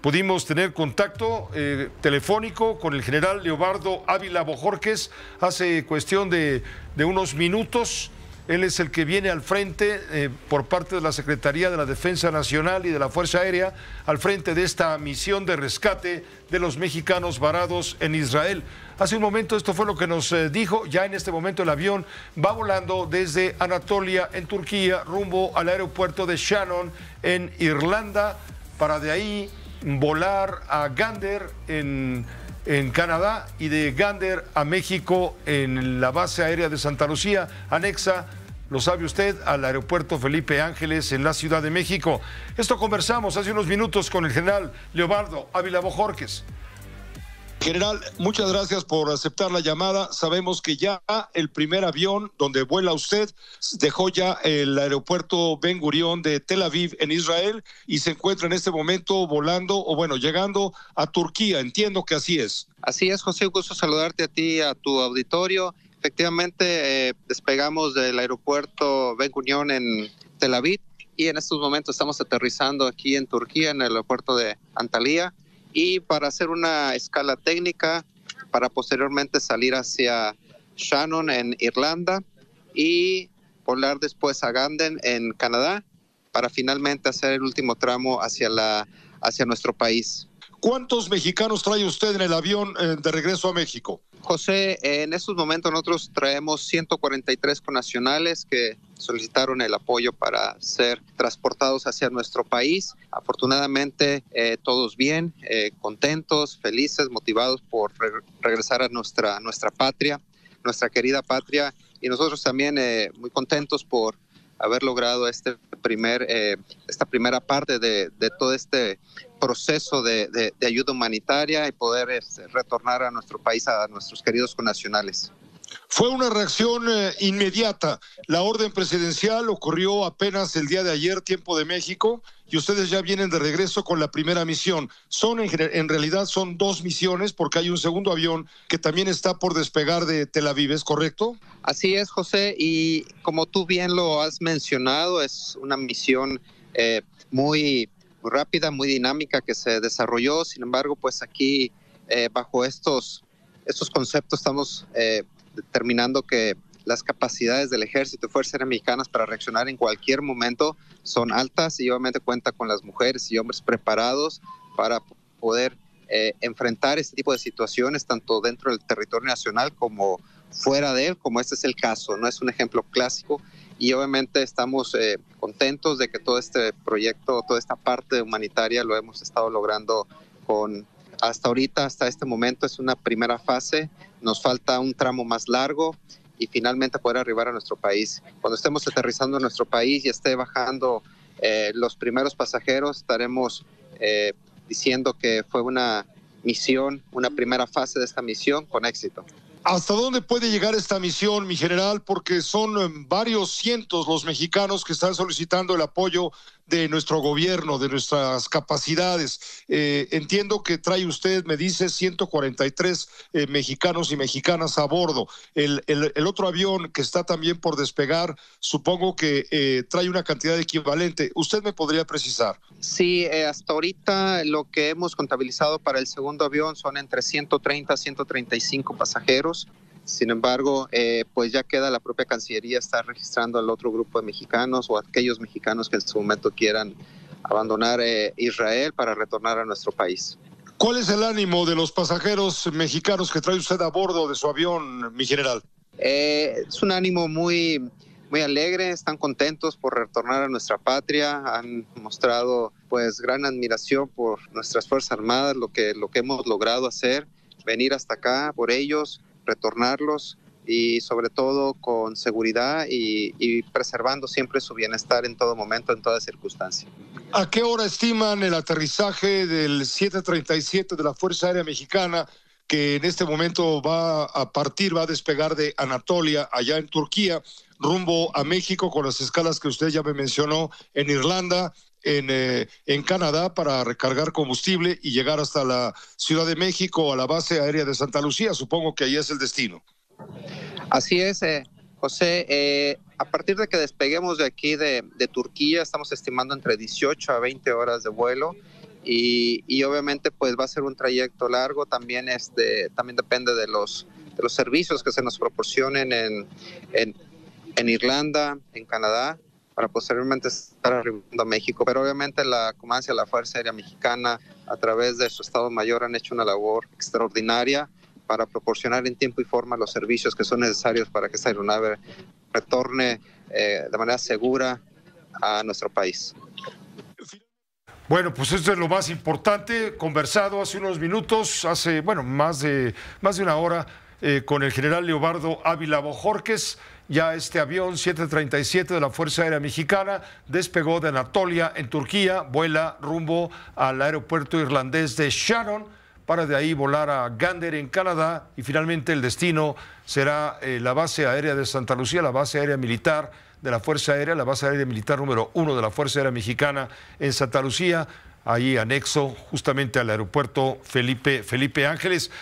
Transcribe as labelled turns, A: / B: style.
A: pudimos tener contacto telefónico con el general Leobardo Ávila Bojorquez hace cuestión de unos minutos. Él es el que viene al frente por parte de la Secretaría de la Defensa Nacional y de la Fuerza Aérea, al frente de esta misión de rescate de los mexicanos varados en Israel. Hace un momento esto fue lo que nos dijo. Ya en este momento el avión va volando desde Anatolia, en Turquía, rumbo al aeropuerto de Shannon, en Irlanda, para de ahí volar a Gander, en Canadá, y de Gander a México en la base aérea de Santa Lucía, anexa, lo sabe usted, al aeropuerto Felipe Ángeles en la Ciudad de México. Esto conversamos hace unos minutos con el general Leobardo Ávila Bojorquez.
B: General, muchas gracias por aceptar la llamada. Sabemos que ya el primer avión donde vuela usted dejó ya el aeropuerto Ben Gurión de Tel Aviv en Israel y se encuentra en este momento volando, o bueno, llegando a Turquía. Entiendo que así es.
C: Así es, José, un gusto saludarte a ti y a tu auditorio. Efectivamente, despegamos del aeropuerto Ben Gurión en Tel Aviv y en estos momentos estamos aterrizando aquí en Turquía, en el aeropuerto de Antalya, y para hacer una escala técnica, para posteriormente salir hacia Shannon en Irlanda y volar después a Gander en Canadá, para finalmente hacer el último tramo hacia nuestro país.
B: ¿Cuántos mexicanos trae usted en el avión de regreso a México?
C: José, en estos momentos nosotros traemos 143 connacionales que solicitaron el apoyo para ser transportados hacia nuestro país. Afortunadamente, todos bien, contentos, felices, motivados por regresar a nuestra patria, nuestra querida patria, y nosotros también muy contentos por haber logrado esta primera parte de todo este proceso de ayuda humanitaria y poder retornar a nuestro país, a nuestros queridos connacionales.
B: Fue una reacción inmediata. La orden presidencial ocurrió apenas el día de ayer, tiempo de México, y ustedes ya vienen de regreso con la primera misión. En realidad son dos misiones, porque hay un segundo avión que también está por despegar de Tel Aviv, ¿es correcto?
C: Así es, José, y como tú bien lo has mencionado, es una misión muy rápida, muy dinámica que se desarrolló. Sin embargo, pues aquí bajo estos conceptos estamos determinando que las capacidades del Ejército y Fuerzas Aéreas Mexicanas para reaccionar en cualquier momento son altas, y obviamente cuenta con las mujeres y hombres preparados para poder enfrentar este tipo de situaciones tanto dentro del territorio nacional como fuera de él, como este es el caso, no es un ejemplo clásico. Y obviamente estamos contentos de que todo este proyecto, toda esta parte humanitaria lo hemos estado logrando hasta ahorita, hasta este momento. Es una primera fase, nos falta un tramo más largo y finalmente poder arribar a nuestro país. Cuando estemos aterrizando en nuestro país y esté bajando los primeros pasajeros, estaremos diciendo que fue una misión, una primera fase de esta misión con éxito.
B: ¿Hasta dónde puede llegar esta misión, mi general? Porque son varios cientos los mexicanos que están solicitando el apoyo de nuestro gobierno, de nuestras capacidades. Entiendo que trae usted, me dice, 143 mexicanos y mexicanas a bordo. El otro avión que está también por despegar, supongo que trae una cantidad equivalente. ¿Usted me podría precisar?
C: Sí, hasta ahorita lo que hemos contabilizado para el segundo avión son entre 130 a 135 pasajeros. Sin embargo, pues ya queda la propia Cancillería estar registrando al otro grupo de mexicanos o aquellos mexicanos que en su momento quieran abandonar Israel para retornar a nuestro país.
B: ¿Cuál es el ánimo de los pasajeros mexicanos que trae usted a bordo de su avión, mi general?
C: Es un ánimo muy alegre, están contentos por retornar a nuestra patria, han mostrado pues gran admiración por nuestras Fuerzas Armadas, lo que hemos logrado hacer, venir hasta acá por ellos, retornarlos y sobre todo con seguridad y preservando siempre su bienestar en todo momento, en toda circunstancia.
B: ¿A qué hora estiman el aterrizaje del 737 de la Fuerza Aérea Mexicana, que en este momento va a despegar de Anatolia, allá en Turquía, rumbo a México, con las escalas que usted ya me mencionó en Irlanda, en Canadá, para recargar combustible y llegar hasta la Ciudad de México, a la base aérea de Santa Lucía? Supongo que ahí es el destino.
C: Así es, José. A partir de que despeguemos de aquí de Turquía, estamos estimando entre 18 a 20 horas de vuelo, y obviamente pues va a ser un trayecto largo. También también depende de los servicios que se nos proporcionen en Irlanda, en Canadá, para posteriormente estar arribando a México. Pero obviamente la Comandancia de la Fuerza Aérea Mexicana, a través de su Estado Mayor, han hecho una labor extraordinaria para proporcionar en tiempo y forma los servicios que son necesarios para que esta aeronave retorne de manera segura a nuestro país.
A: Bueno, pues esto es lo más importante, conversado hace unos minutos, hace, bueno, más de una hora, con el general Leobardo Ávila Bojorquez. Ya este avión 737 de la Fuerza Aérea Mexicana despegó de Anatolia, en Turquía, vuela rumbo al aeropuerto irlandés de Shannon, para de ahí volar a Gander, en Canadá, y finalmente el destino será la base aérea de Santa Lucía, la base aérea militar de la Fuerza Aérea, la base aérea militar número 1 de la Fuerza Aérea Mexicana en Santa Lucía, ahí anexo justamente al aeropuerto Felipe Ángeles.